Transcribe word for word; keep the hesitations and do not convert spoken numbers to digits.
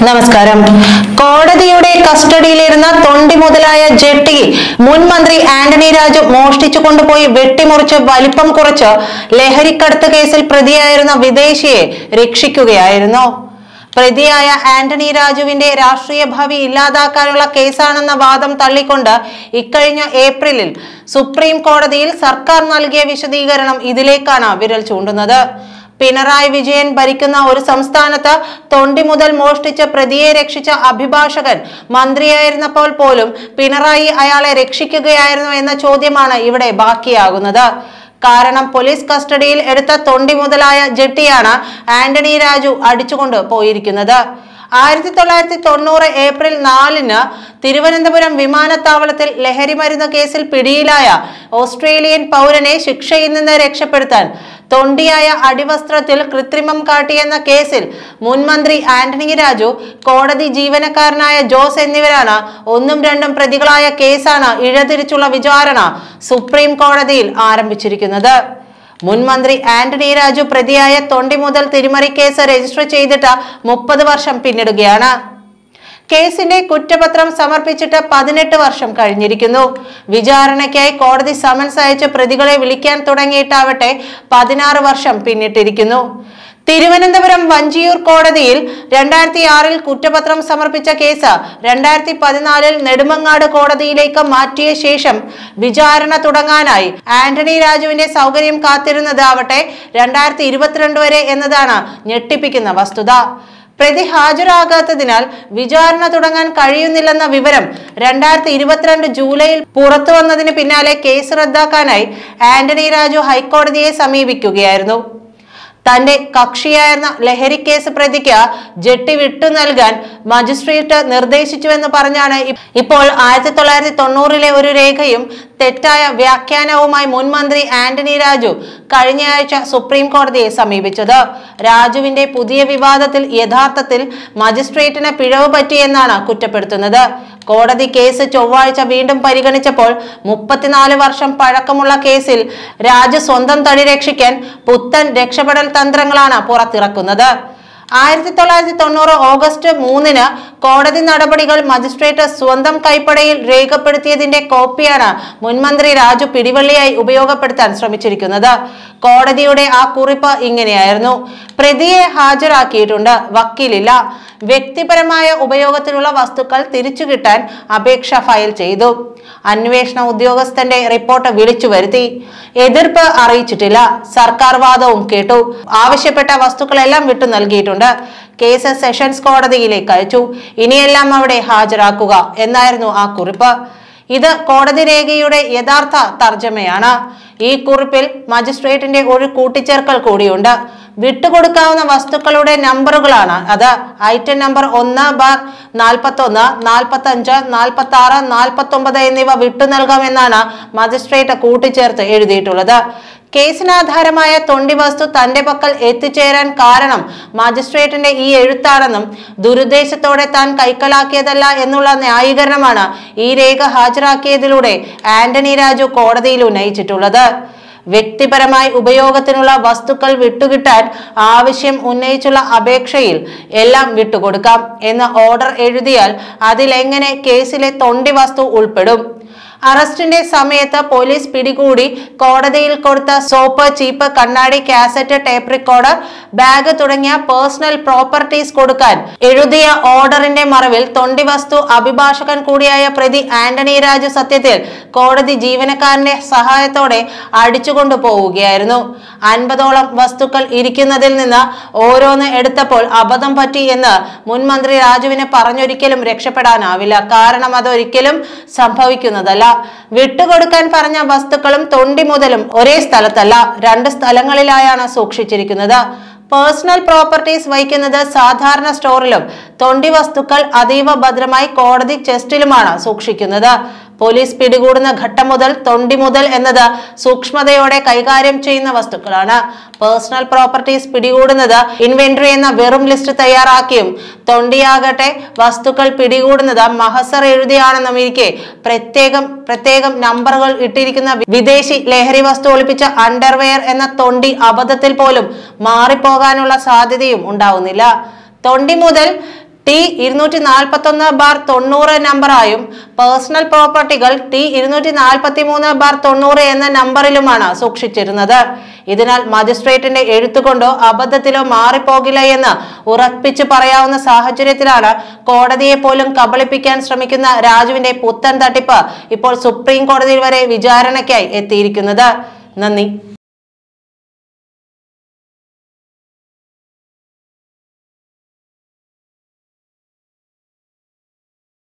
നമസ്കാരം. കോടതിയുടെ കസ്റ്റഡിയിലിരുന്ന തൊണ്ടി മുതലായ ജെട്ടി മുൻ മന്ത്രി ആന്റണി രാജു മോഷ്ടിച്ചു കൊണ്ടുപോയി വെട്ടിമുറിച്ച് വലിപ്പം കുറച്ച് ലഹരിക്കടത്ത് കേസിൽ പ്രതിയായിരുന്ന വിദേശിയെ രക്ഷിക്കുകയായിരുന്നു. പ്രതിയായ ആന്റണി രാജുവിന്റെ രാഷ്ട്രീയ ഭാവി ഇല്ലാതാക്കാനുള്ള കേസാണെന്ന വാദം തള്ളിക്കൊണ്ട് ഇക്കഴിഞ്ഞ ഏപ്രിലിൽ സുപ്രീം കോടതിയിൽ സർക്കാർ നൽകിയ വിശദീകരണം ഇതിലേക്കാണ് വിരൽ ചൂണ്ടുന്നത്. പിണറായി വിജയൻ ഭരിക്കുന്ന ഒരു സംസ്ഥാനത്ത് തൊണ്ടി മുതൽ മോഷ്ടിച്ച് പ്രതിയെ രക്ഷിച്ച അഭിഭാഷകൻ മന്ത്രിയായിരുന്നപ്പോൾ പോലും പിണറായി അയാളെ രക്ഷിക്കുകയായിരുന്നു എന്ന ചോദ്യമാണ് ഇവിടെ ബാക്കിയാകുന്നത്. കാരണം പോലീസ് കസ്റ്റഡിയിൽ എടുത്ത തൊണ്ടി മുതലായ ജെട്ടിയാണ് ആന്റണി രാജു അടിച്ചുകൊണ്ട് പോയിരിക്കുന്നത്. ആയിരത്തി തൊള്ളായിരത്തി തൊണ്ണൂറ് ഏപ്രിൽ നാലിന് തിരുവനന്തപുരം വിമാനത്താവളത്തിൽ ലഹരി മരുന്ന് കേസിൽ പിടിയിലായ ഓസ്ട്രേലിയൻ പൗരനെ ശിക്ഷയിൽ നിന്ന് രക്ഷപ്പെടുത്താൻ തൊണ്ടിയായ അടിവസ്ത്രത്തിൽ കൃത്രിമം കാട്ടിയെന്ന കേസിൽ മുൻമന്ത്രി ആന്റണി രാജു, കോടതി ജീവനക്കാരനായ ജോസ് എന്നിവരാണ് ഒന്നും രണ്ടും പ്രതികളായ കേസാണ് ഇഴതിരിച്ചുള്ള വിചാരണ സുപ്രീം കോടതിയിൽ ആരംഭിച്ചിരിക്കുന്നത്. മുൻമന്ത്രി ആന്റണി രാജു പ്രതിയായ തൊണ്ടി മുതൽ തിരിമറി കേസ് രജിസ്റ്റർ ചെയ്തിട്ട് മുപ്പത് വർഷം പിന്നിടുകയാണ്. കേസിന്റെ കുറ്റപത്രം സമർപ്പിച്ചിട്ട് പതിനെട്ട് വർഷം കഴിഞ്ഞിരിക്കുന്നു. വിചാരണയ്ക്കായി കോടതി സമൻസ് അയച്ച് പ്രതികളെ വിളിക്കാൻ തുടങ്ങിയിട്ടാവട്ടെ പതിനാറ് വർഷം പിന്നിട്ടിരിക്കുന്നു. തിരുവനന്തപുരം വഞ്ചിയൂർ കോടതിയിൽ രണ്ടായിരത്തി ആറിൽ കുറ്റപത്രം സമർപ്പിച്ച കേസ് രണ്ടായിരത്തി പതിനാലിൽ നെടുമങ്ങാട് കോടതിയിലേക്ക് മാറ്റിയ ശേഷം വിചാരണ തുടങ്ങാനായി ആന്റണി രാജുവിന്റെ സൗകര്യം കാത്തിരുന്നത് ആവട്ടെ രണ്ടായിരത്തി ഇരുപത്തിരണ്ട് വരെ എന്നതാണ് ഞെട്ടിപ്പിക്കുന്ന വസ്തുത. പ്രതി ഹാജരാകാത്തതിനാൽ വിചാരണ തുടങ്ങാൻ കഴിയുന്നില്ലെന്ന വിവരം രണ്ടായിരത്തി ഇരുപത്തിരണ്ട് ജൂലൈയിൽ പുറത്തു വന്നതിന് പിന്നാലെ കേസ് റദ്ദാക്കാനായി ആന്റണി രാജു ഹൈക്കോടതിയെ സമീപിക്കുകയായിരുന്നു. തന്റെ കക്ഷിയായിരുന്ന ലഹരി കേസ് പ്രതിക്ക് ജെട്ടി വിട്ടു നൽകാൻ മജിസ്ട്രേറ്റ് നിർദ്ദേശിച്ചുവെന്ന് പറഞ്ഞാണ് ഇപ്പോൾ ആയിരത്തി തൊള്ളായിരത്തി തൊണ്ണൂറിലെ ഒരു രേഖയും തെറ്റായ വ്യാഖ്യാനവുമായി മുൻമന്ത്രി ആന്റണി രാജു കഴിഞ്ഞയാഴ്ച സുപ്രീം കോടതിയെ സമീപിച്ചത്. രാജുവിന്റെ പുതിയ വിവാദത്തിൽ യഥാർത്ഥത്തിൽ മജിസ്ട്രേറ്റിന് പിഴവ് പറ്റിയെന്നാണ് കുറ്റപ്പെടുത്തുന്നത്. കോടതി കേസ് ചൊവ്വാഴ്ച വീണ്ടും പരിഗണിച്ചപ്പോൾ മുപ്പത്തിനാല് വർഷം പഴക്കമുള്ള കേസിൽ രാജു സ്വന്തം തടി രക്ഷിക്കാൻ പുത്തൻ രക്ഷപ്പെടൽ തന്ത്രങ്ങളാണ് പുറത്തിറക്കുന്നത്. ആയിരത്തി തൊള്ളായിരത്തി തൊണ്ണൂറ് ഓഗസ്റ്റ് മൂന്നിന് കോടതി നടപടികൾ മജിസ്ട്രേറ്റ് സ്വന്തം കൈപ്പടയിൽ രേഖപ്പെടുത്തിയതിന്റെ കോപ്പിയാണ് മുൻമന്ത്രി രാജു പിടിവള്ളിയായി ഉപയോഗപ്പെടുത്താൻ ശ്രമിച്ചിരിക്കുന്നത്. കോടതിയുടെ ആ കുറിപ്പ് ഇങ്ങനെയായിരുന്നു: പ്രതിയെ ഹാജരാക്കിയിട്ടുണ്ട്, വക്കീലില്ല. വ്യക്തിപരമായ ഉപയോഗത്തിനുള്ള വസ്തുക്കൾ തിരിച്ചു കിട്ടാൻ അപേക്ഷ ഫയൽ ചെയ്തു. അന്വേഷണ ഉദ്യോഗസ്ഥന്റെ റിപ്പോർട്ട് വിളിച്ചു വരുത്തി. എതിർപ്പ് അറിയിച്ചിട്ടില്ല. സർക്കാർ വാദവും കേട്ടു. ആവശ്യപ്പെട്ട വസ്തുക്കളെല്ലാം വിട്ടു നൽകിയിട്ടുണ്ട്. കേസ് സെഷൻസ് കോടതിയിലേക്ക് അയച്ചു. ഇനിയെല്ലാം അവിടെ ഹാജരാക്കുക എന്നായിരുന്നു ആ കുറിപ്പ്. ഇത് കോടതി രേഖയുടെ യഥാർത്ഥ തർജ്ജമയാണ്. ഈ കുറിപ്പിൽ മജിസ്ട്രേറ്റിന്റെ ഒരു കൂട്ടിച്ചേർക്കൽ കൂടിയുണ്ട്. വിട്ടുകൊടുക്കാവുന്ന വസ്തുക്കളുടെ നമ്പറുകളാണ് അത്. ഐറ്റം നമ്പർ ഒന്ന് ബാർ നാൽപ്പത്തി ഒന്ന്, നാൽപ്പത്തി അഞ്ച്, നാൽപ്പത്തി ആറ്, നാൽപ്പത്തി ഒമ്പത് എന്നിവ വിട്ടു നൽകാമെന്നാണ് മജിസ്ട്രേറ്റ് കൂട്ടിച്ചേർത്ത് എഴുതിയിട്ടുള്ളത്. കേസിനാധാരമായ തൊണ്ടി വസ്തു തന്റെ പക്കൽ എത്തിച്ചേരാൻ കാരണം മജിസ്ട്രേറ്റിന്റെ ഈ എഴുത്താണെന്നും ദുരുദ്ദേശത്തോടെ താൻ കൈക്കലാക്കിയതല്ല എന്നുള്ള ന്യായീകരണമാണ് ഈ രേഖ ഹാജരാക്കിയതിലൂടെ ആന്റണി രാജു കോടതിയിൽ ഉന്നയിച്ചിട്ടുള്ളത്. വ്യക്തിപരമായി ഉപയോഗത്തിനുള്ള വസ്തുക്കൾ വിട്ടുകിട്ടാൻ ആവശ്യം ഉന്നയിച്ചുള്ള അപേക്ഷയിൽ എല്ലാം വിട്ടുകൊടുക്കാം എന്ന് ഓർഡർ എഴുതിയാൽ അതിലെങ്ങനെ കേസിലെ തൊണ്ടി വസ്തു ഉൾപ്പെടും? അറസ്റ്റിന്റെ സമയത്ത് പോലീസ് പിടികൂടി കോടതിയിൽ കൊടുത്ത സോപ്പ്, ചീപ്പ്, കണ്ണാടി, കാസറ്റ്, ടേപ്പ് റെക്കോർഡർ, ബാഗ് തുടങ്ങിയ പേഴ്സണൽ പ്രോപ്പർട്ടീസ് കൊടുക്കാൻ എഴുതിയ ഓർഡറിന്റെ മറവിൽ തൊണ്ടി വസ്തു അഭിഭാഷകൻ കൂടിയായ പ്രതി ആന്റണി രാജു സത്യത്തിൽ കോടതി ജീവനക്കാരന്റെ സഹായത്തോടെ അടിച്ചുകൊണ്ടു പോവുകയായിരുന്നു. അൻപതോളം വസ്തുക്കൾ ഇരിക്കുന്നതിൽ നിന്ന് ഓരോന്ന് എടുത്തപ്പോൾ അബദ്ധം പറ്റി എന്ന് മുൻമന്ത്രി രാജുവിന് പറഞ്ഞൊരിക്കലും രക്ഷപ്പെടാനാവില്ല. കാരണം അതൊരിക്കലും സംഭവിക്കുന്നതല്ല. വിട്ടുകൊടുക്കാൻ പറഞ്ഞ വസ്തുക്കളും തൊണ്ടി മുതലും ഒരേ സ്ഥലത്തല്ല, രണ്ട് സ്ഥലങ്ങളിലായാണ് സൂക്ഷിച്ചിരിക്കുന്നത്. പേഴ്സണൽ പ്രോപ്പർട്ടീസ് വയ്ക്കുന്നത് സാധാരണ സ്റ്റോറിലും തൊണ്ടി വസ്തുക്കൾ അതീവ ഭദ്രമായി കോടതി ചെസ്റ്റിലുമാണ് സൂക്ഷിക്കുന്നത്. പോലീസ് പിടികൂടുന്ന ഘട്ടം മുതൽ തൊണ്ടി മുതൽ എന്നത് സൂക്ഷ്മതയോടെ കൈകാര്യം ചെയ്യുന്ന വസ്തുക്കളാണ്. പേഴ്സണൽ പ്രോപ്പർട്ടീസ് പിടികൂടുന്നത് ഇൻവെന്ററി എന്ന വെറും ലിസ്റ്റ് തയ്യാറാക്കിയും തൊണ്ടിയാകട്ടെ വസ്തുക്കൾ പിടികൂടുന്നത് മഹസർ എഴുതിയാണെന്നും ഇരിക്കെ പ്രത്യേകം പ്രത്യേകം നമ്പറുകൾ ഇട്ടിരിക്കുന്ന വിദേശി ലഹരി വസ്തു ഒളിപ്പിച്ച അണ്ടർവെയർ എന്ന തൊണ്ടി അബദ്ധത്തിൽ പോലും മാറിപ്പോകാനുള്ള സാധ്യതയും ഉണ്ടാവുന്നില്ല. തൊണ്ടി മുതൽ ടി ഇരുന്നൂറ്റി നാൽപ്പത്തി ഒന്ന് ബാർ തൊണ്ണൂറ് നമ്പറായും പേഴ്സണൽ പ്രോപ്പർട്ടികൾ ടി ഇരുന്നൂറ്റി നാൽപ്പത്തി മൂന്ന് ബാർ തൊണ്ണൂറ് എന്ന നമ്പറിലുമാണ് സൂക്ഷിച്ചിരുന്നത്. ഇതിനാൽ മജിസ്ട്രേറ്റിന്റെ എഴുത്തുകൊണ്ടോ അബദ്ധത്തിലോ മാറിപ്പോകില്ല എന്ന് ഉറപ്പിച്ചു പറയാവുന്ന സാഹചര്യത്തിലാണ് കോടതിയെ പോലും കബളിപ്പിക്കാൻ ശ്രമിക്കുന്ന രാജുവിന്റെ പുത്തൻ തട്ടിപ്പ് ഇപ്പോൾ സുപ്രീം കോടതിയിൽ വരെ വിചാരണയ്ക്കായി എത്തിയിരിക്കുന്നത്. നന്ദി.